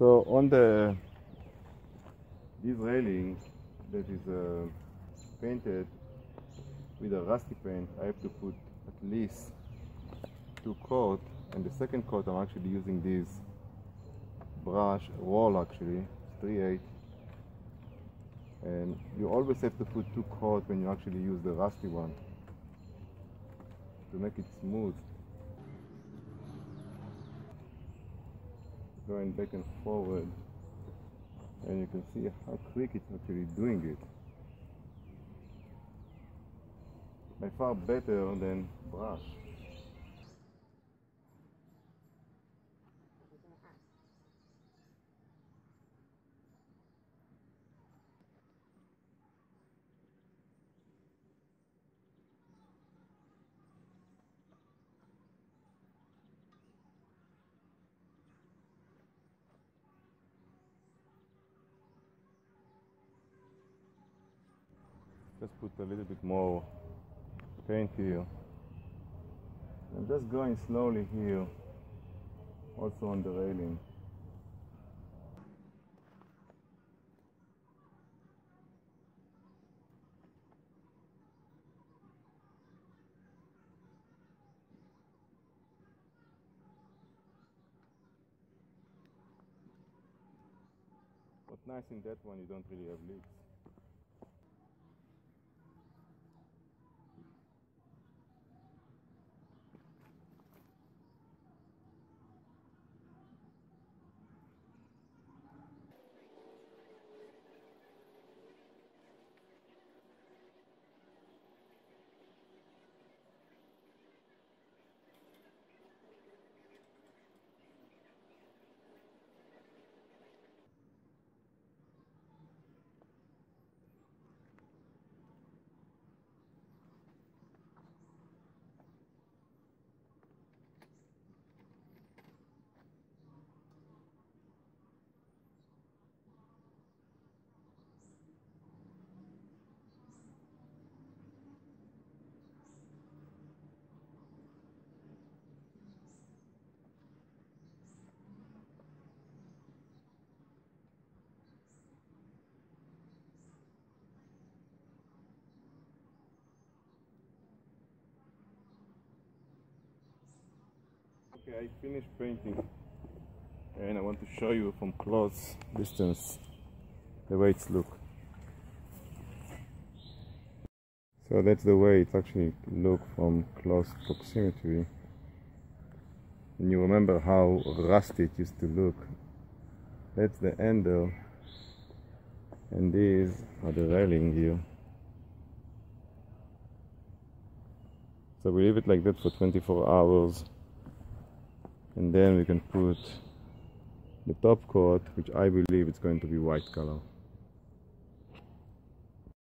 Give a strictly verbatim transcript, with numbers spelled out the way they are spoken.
So on the this railing that is uh, painted with a rusty paint, I have to put at least two coat, and the second coat I'm actually using this brush roll, actually three eighths, and you always have to put two coat when you actually use the rusty one to make it smooth. Going back and forward, and you can see how quick it's actually doing it. By far better than brush. Just put a little bit more paint here. I'm just going slowly here, also on the railing. What's nice in that one, you don't really have leaks. Okay, I finished painting, and I want to show you from close distance the way it's look. So that's the way it actually look from close proximity. And you remember how rusty it used to look. That's the handle, and these are the railing here. So we leave it like that for twenty-four hours. And then we can put the top coat, which I believe it's going to be white color.